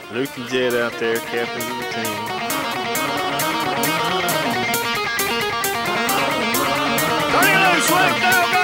Luke and Jed out there, captains of the team. Turn it loose, Luke, now,